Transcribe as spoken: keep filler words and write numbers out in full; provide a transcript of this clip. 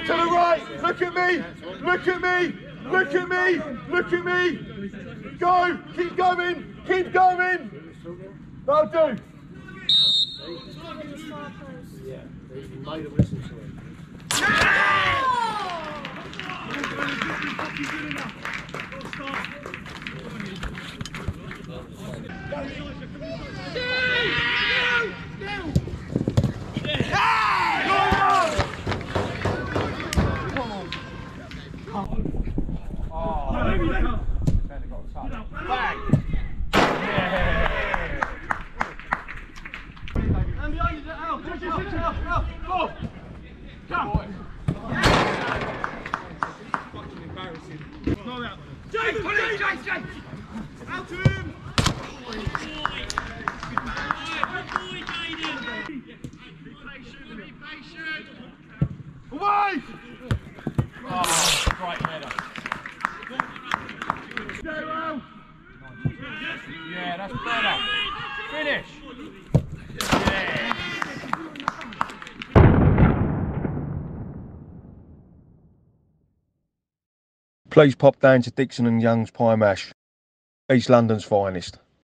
To the right. Look at me. Look at me. Look at me. Look at me. Go. Keep going. Keep going. That'll do. Yeah, you made him listen to him. Out to him! Away! Oh, right header. Yeah, that's better. Finish. Yeah. Please pop down to Dixon and Young's Pie Mash, East London's finest.